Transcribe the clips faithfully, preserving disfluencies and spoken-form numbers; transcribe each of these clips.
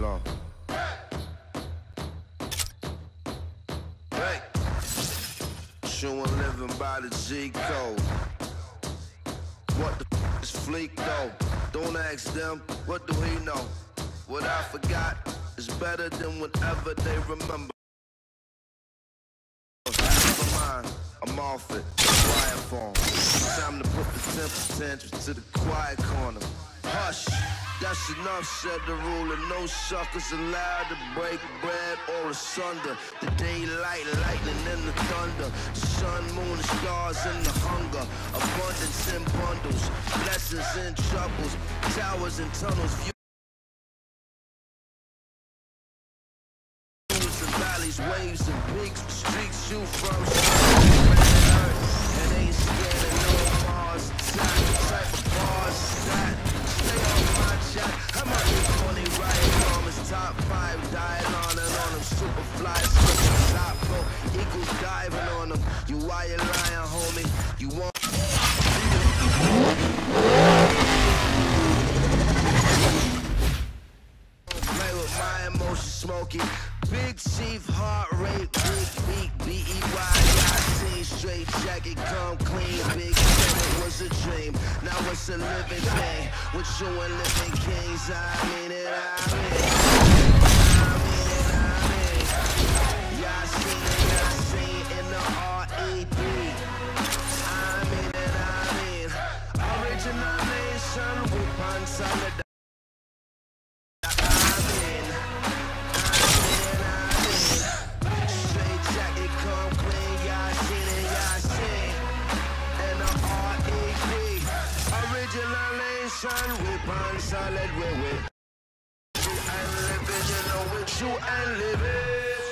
long. Hey, Chewin living by the G code. What the f is Fleek though? Don't ask them, what do he know? What I forgot is better than whatever they remember. Never mind, I'm off it, quiet form. Time to put the temper tantrums to the quiet corner. Hush, that's enough, said the ruler. No suckers allowed to break bread or asunder. The daylight, lightning and the thunder. Sun, moon, the stars and the hunger. Abundance in bundles, blessings and troubles. Towers and tunnels, views and valleys, waves and peaks. Streets shoot from earth. And ain't scared of no Mars. Type of bars, that. Stay on my chat. I'm out here twenty right on his top five. Dying on and on them. Super fly, super top pro. Eagles diving on them. You why you lying, homie? You want play with my emotions, smoky. Big chief, heart rate, big beat, B E Y. I seen straight jacket, come clean. Big said it was a dream. Now it's a living thing. With you and living kings, I mean it, I mean it. I mean it, I mean it. Yeah, I seen it, yeah, I seen in the R E D. I mean it, I mean. Original nation, with one solid. With one solid way with you and living, you know, with you and living.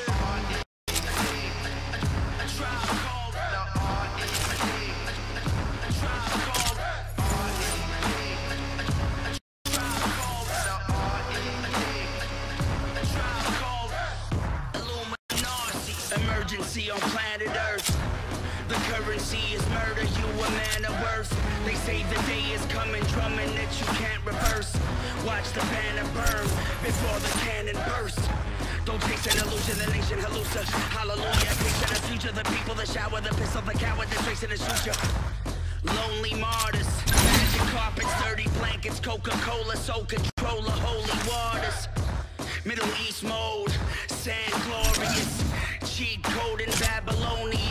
A tribe called the R E D. A tribe called R E D. A tribe called the R E D. A tribe called Illuminati. Emergency on planet Earth. The currency is murder, you a man of worth. They say the day is coming, drumming that you can't reverse. Watch the banner burn before the cannon burst. Don't chase an illusion, the nation hallucina. Hallelujah, picture the future, the people, the shower, the pistol, the coward, the trace and the future. Lonely martyrs, magic carpets, dirty blankets, Coca-Cola, soul controller, holy waters. Middle East mode, sand glorious, cheat code in Babylonian.